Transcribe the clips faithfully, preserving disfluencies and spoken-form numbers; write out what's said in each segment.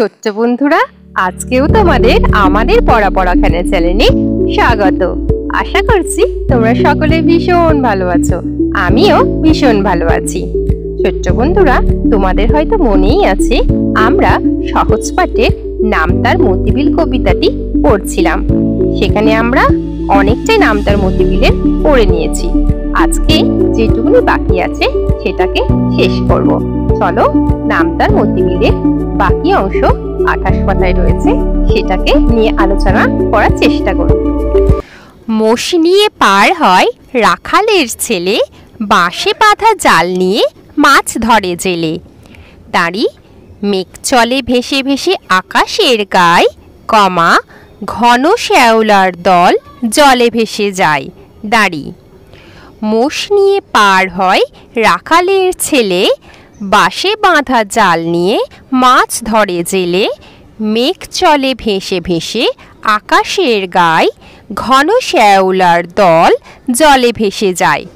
ছোট্ট বন্ধুরা, আজকেও তোমাদের আমাদের পড়া পড়াখানা চ্যানেলে স্বাগত। আশা করছি তোমরা সকলে ভীষণ ভালো আছো, আমিও ভীষণ ভালো আছি। ছোট্ট বন্ধুরা, তোমাদের হয়তো মনেই আছে আমরা সহজ পাঠের নামতার মতিবিল কবিতাটি পড়ছিলাম। সেখানে আমরা অনেকটাই নামতার মতিবিলের পড়ে নিয়েছি। আজকে যেটুকুনি বাকি আছে সেটাকে শেষ করব। চলো নামতার মতিবিলের বাকি অংশ আঠাশ পাতায় রয়েছে, সেটাকে নিয়ে আলোচনা করার চেষ্টা করব। মোষ নিয়ে পার হয় রাখালের ছেলে, বাঁশে বাঁধা জাল নিয়ে মাছ ধরে জেলে। দাঁড়ি মেঘ চলে ভেসে ভেসে আকাশের গায়, কমা ঘন শ্যাওলার দল জলে ভেসে যায়। দাঁড়ি মোষ নিয়ে পার হয় রাখালের ছেলে, বাঁশে বাঁধা জাল নিয়ে মাছ ধরে জেলে। মেঘ চলে ভেসে ভেসে আকাশের গায়, ঘন শ্যাওলার দল জলে ভেসে যায়।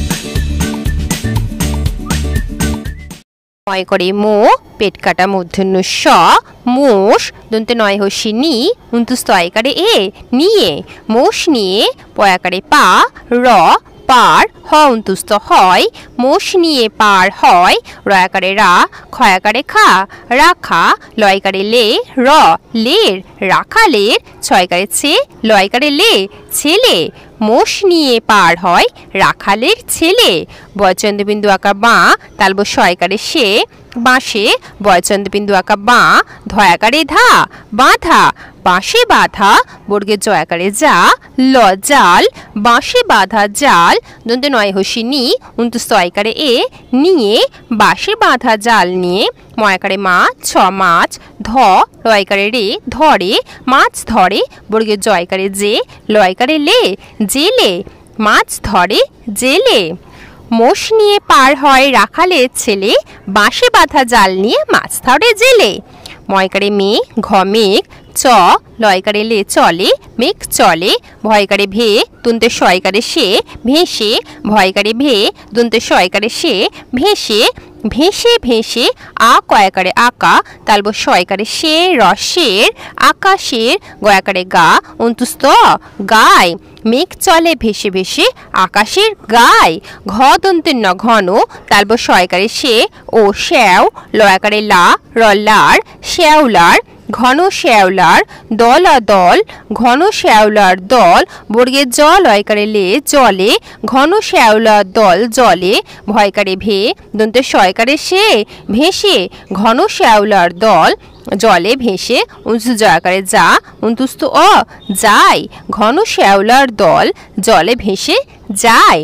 নয় করে মো, পেট কাটা মূর্ধন্য স, মোষ দন্তে নয় হসি নি, উন্তুস্ত আয়কারে এ, নিয়ে মোষ নিয়ে পয়াকারে পা, র পার হ উন্তুস্ত হয়, মোষ নিয়ে পার হয় রয়াকারে রা, ক্ষয়াকারে খা, রাখা লয়কারে লে, র লের রাখালের, ছয়কারে ছে লয়কারে লে, ছেলে মোষ নিয়ে পার হয় রাখালের ছেলে। বয়চন্দ্রবিন্দু আঁকা বাঁ, তালব শয়কারে সে, বাঁশে বয়চন্দ্রবিন্দু আঁকা বাঁ, ধয়াকারে ধা, বাঁধা বাঁশে বাঁধা বর্গের জয়াকারে যা, ল জাল বাঁশে বাঁধা জাল দন্তে নয় হসি নি, উন্তুস্ত আয়কারে এ, নিয়ে বাঁশে বাঁধা জাল নিয়ে ময়াকারে মা, ছ মাছ, ধ রয়কারে রে ধরে, মাছ ধরে বর্গের জয়কারে যে, লয়কারে লে জেলে মাছ ধরে জেলে। মোষ নিয়ে পার হয় রাখালের ছেলে, বাঁশে বাঁধা জাল নিয়ে মাছ ধরে জেলে। ময়কারে মে, ঘ মেঘ, চ লয়কারে লে চলে, মেঘ চলে, ভয়কারে ভে দুন্তে শয়কারে সে, ভেসে ভয়কারে ভে দুন্তে শয়কারে সে, ভেসে ভেসে ভেসে আ কয়াকারে আকা, তালব শয়কারে সে, রসের আকাশের গয়াকারে গা, অন্তুস্ত গায় মেঘ চলে ভেসে ভেসে আকাশের গায়। ঘ দন্তের ন ঘন, তালব শয়কারে সে ও শ্যাও লয়াকারে লা, রল্লার শ্যাওলার, ঘন শ্যাওলার, দল আ দল ঘন শ্যাওলার দল বর্গের জ লয়কারে লে জলে, ঘন শ্যাওলার দল জলে। ভয়কারে ভে দন্তে শয়কারে সে, ভেসে ঘন শ্যাওলার দল জলে ভেসে, উঁচু জয়াকারে যা, উন্তুস্ত অ যায় ঘন শ্যাওলার দল জলে ভেসে যায়।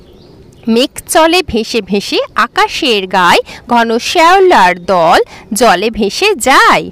মেঘ চলে ভেসে ভেসে আকাশের গায়, ঘন শ্যাওলার দল জলে ভেসে যায়।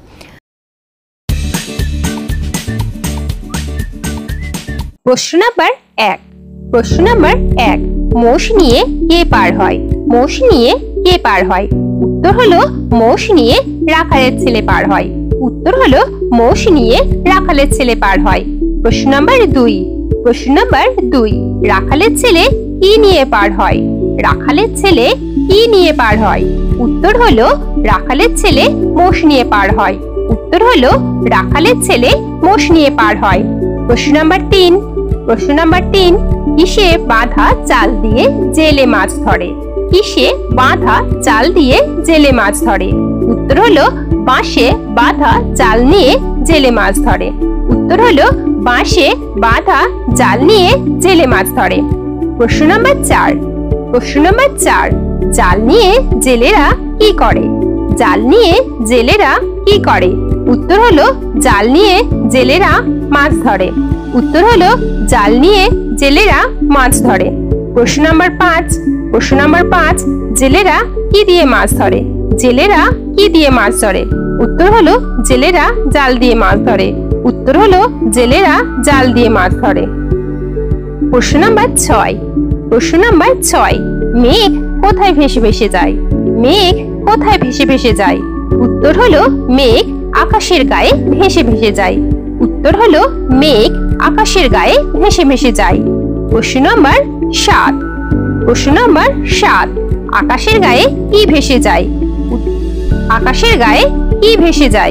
প্রশ্ন নাম্বার এক। প্রশ্ন নাম্বার এক, মোষ নিয়ে কে পার হয়? মোষ নিয়ে কে পার হয়? উত্তর হলো মোষ নিয়ে রাখালের ছেলে পার হয়। উত্তর হলো মোষ নিয়ে রাখালের ছেলে পার হয়। প্রশ্ন নাম্বার দুই। প্রশ্ন নাম্বার দুই, রাখালের ছেলে কি নিয়ে পার হয়? রাখালের ছেলে কি নিয়ে পার হয়? উত্তর হলো রাখালের ছেলে মোষ নিয়ে পার হয়। উত্তর হলো রাখালের ছেলে মোষ নিয়ে পার হয়। প্রশ্ন নাম্বার তিন। প্রশ্ন নাম্বার তিন, কিসে বাঁধা জাল দিয়ে জেলে মাছ ধরে? কিসে বাঁধা জাল দিয়ে জেলে মাছ ধরে? উত্তর হলো বাঁশে বাঁধা জাল নিয়ে জেলে মাছ ধরে। উত্তর হলো বাঁশে বাঁধা জাল নিয়ে জেলে মাছ ধরে। প্রশ্ন নাম্বার চার। প্রশ্ন নাম্বার চার, জাল নিয়ে জেলেরা কি করে? জাল নিয়ে জেলেরা কি করে? উত্তর হলো জাল নিয়ে জেলেরা মাছ ধরে। উত্তর হলো জাল নিয়ে জেলেরা মাছ ধরে। প্রশ্ন নাম্বার পাঁচ। প্রশ্ন নাম্বার পাঁচ, জেলেরা কি দিয়ে মাছ ধরে? জেলেরা কি দিয়ে মাছ ধরে? উত্তর হলো জেলেরা জাল দিয়ে মাছ ধরে। উত্তর হলো জেলেরা জাল দিয়ে মাছ ধরে। প্রশ্ন নাম্বার ছয়। প্রশ্ন নাম্বার ছয়, মেঘ কোথায় ভেসে ভেসে যায়? মেঘ কোথায় ভেসে ভেসে যায়? উত্তর হলো মেঘ আকাশের গায়ে ভেসে ভেসে যায়। উত্তর হলো মেঘ আকাশের গায়ে ভেসে ভেসে যায়। প্রশ্ন নাম্বার সাত। প্রশ্ন নাম্বার সাত, আকাশের গায়ে কি ভেসে যায়? আকাশের গায়ে কি ভেসে যায়?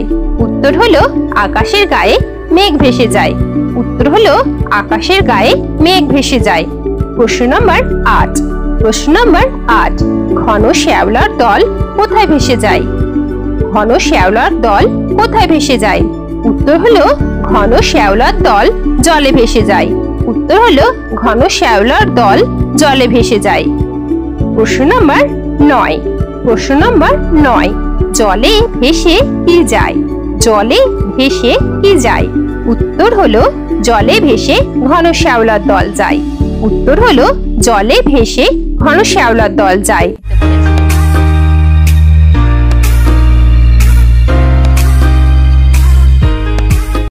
উত্তর হলো আকাশের গায়ে মেঘ ভেসে যায়। উত্তর হলো আকাশের গায়ে মেঘ ভেসে যায়। প্রশ্ন নম্বর আট। প্রশ্ন নম্বর আট। ঘন শ্যাওলার দল কোথায় ভেসে যায়? ঘন শ্যাওলার দল কোথায় ভেসে যায়? উত্তর হলো ঘন শ্যাওলার দল জলে ভেসে যায়। উত্তর হলো ঘন শ্যাওলার দল জলে ভেসে যায়। প্রশ্ন নম্বর নয়। প্রশ্ন নম্বর নয়। জলে ভেসে কি যায়? জলে ভেসে কি যায়? উত্তর হলো জলে ভেসে ঘন শ্যাওলার দল যায়। উত্তর হলো জলে ভেসে ঘন শ্যাওলার দল যায়।